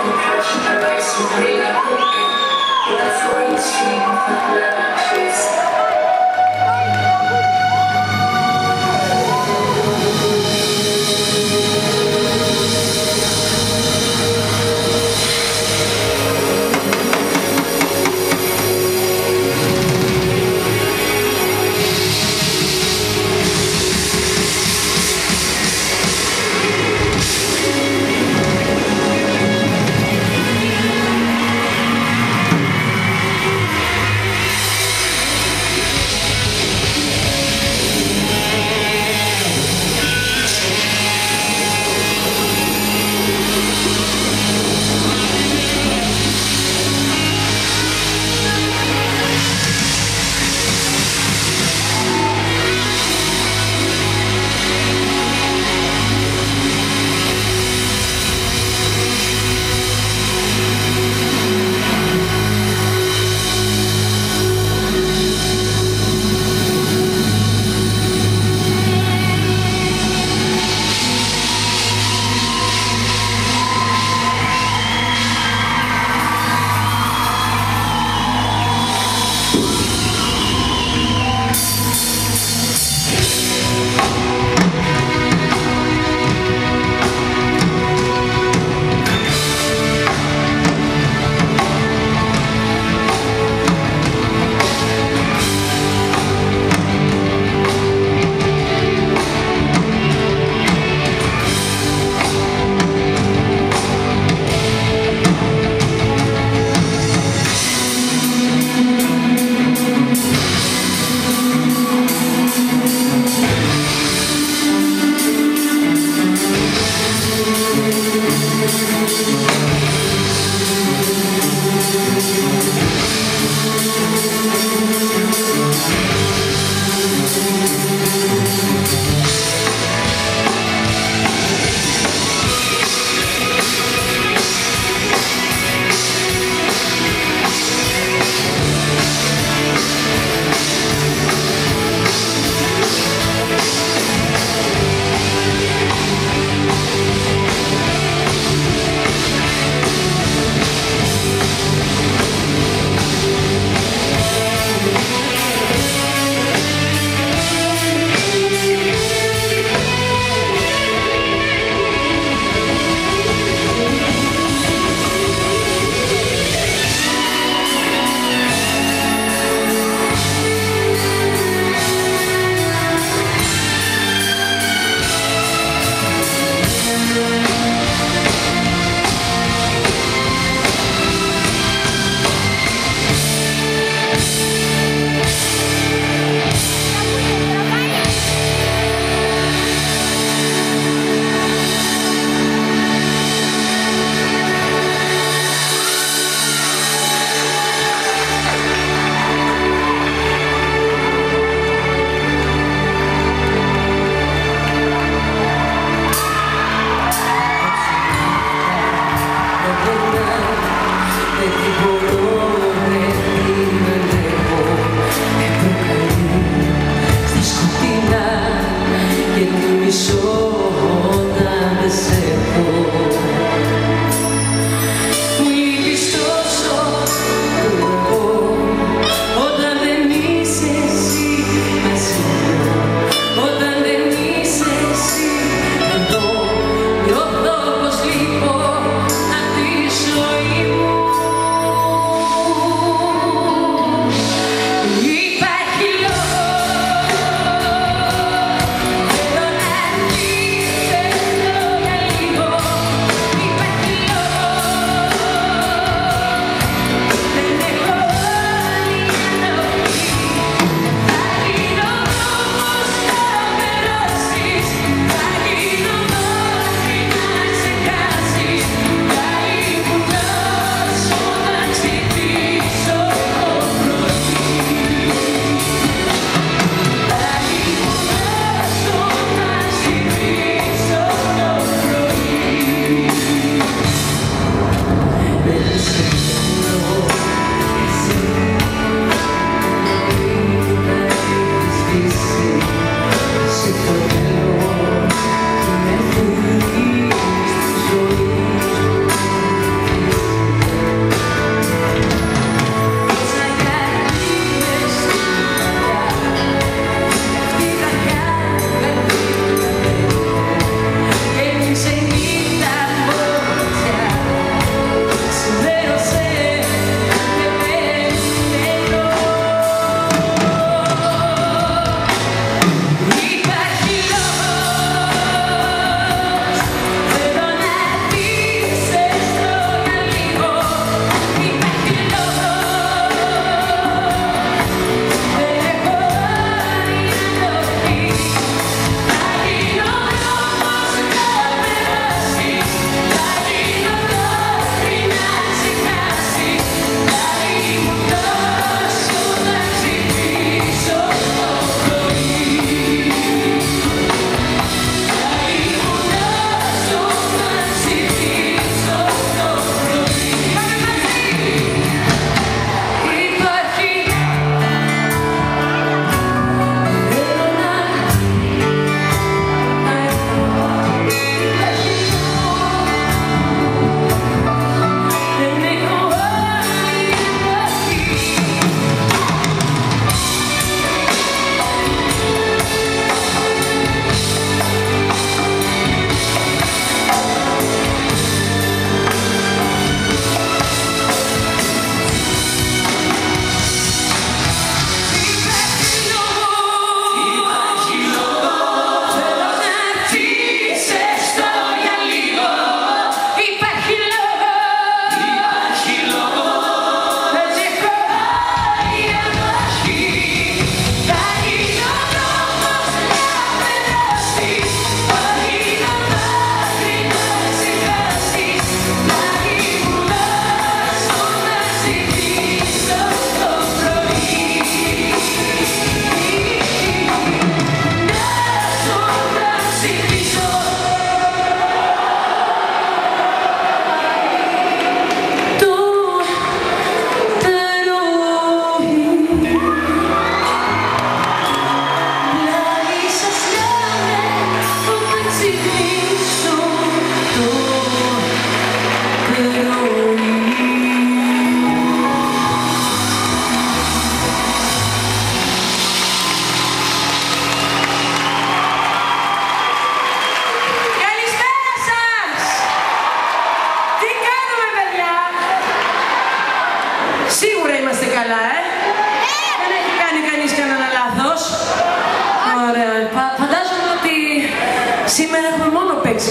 Κάτσε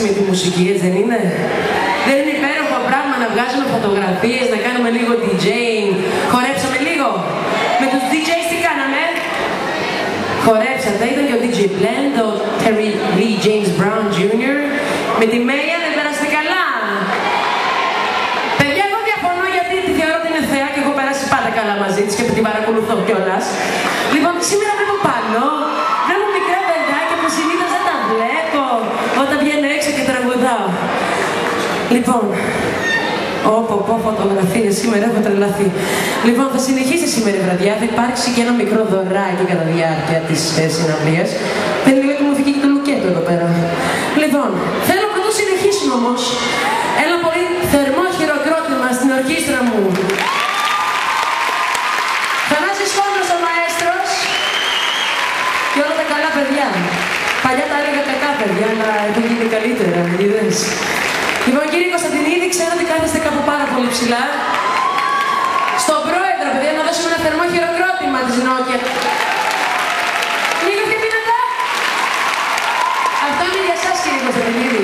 με τη μουσική, έτσι δεν είναι? Δεν είναι υπέροχο πράγμα να βγάζουμε φωτογραφίες, να κάνουμε λίγο DJing? Χορέψαμε λίγο? Με τους DJs τι κάναμε? Χορέψατε, ήταν και ο DJ Blend, ο Terry Lee James Brown Jr. Με τη Μέια δεν περάσετε καλά? Παιδιά, εγώ διαφωνώ γιατί τη θεωρώ ότι είναι θεά και έχω περάσει πάντα καλά μαζί της και την παρακολουθώ κιόλας. Λοιπόν, σήμερα βλέπω πάνω, βλέπω μικρά παιδάκια που συνήθως δεν τα βλέπω όταν βγαίνω έξω και τραγουδάω. Λοιπόν, πω φωτογραφίες σήμερα έχω τρελαθεί. Λοιπόν, θα συνεχίσει σήμερα η βραδιά, θα υπάρξει και ένα μικρό δωράκι κατά διάρκεια της συναυλίας. Θέλει λίγο και μου φύγει και το λουκέτο εδώ πέρα. Λοιπόν, θέλω να το συνεχίσουμε όμως. Ένα πολύ θερμό χειροκρότημα στην ορχήστρα μου. Θανάσης Κόντρος ο μαέστρος και όλα τα καλά παιδιά. Παλιά τα έλεγα κακά παιδιά, αλλά έχουν γίνει καλύτερα, είδες. Λοιπόν, κύριε Κωνσταντινίδη, ξέρω ότι κάθεστε κάπου πάρα πολύ ψηλά. Στον πρόεδρο, παιδιά, να δώσουμε ένα θερμό χειροκρότημα της Νόκια. Λίγο πιο δυνατά. Αυτό είναι για εσάς, κύριε Κωνσταντινίδη.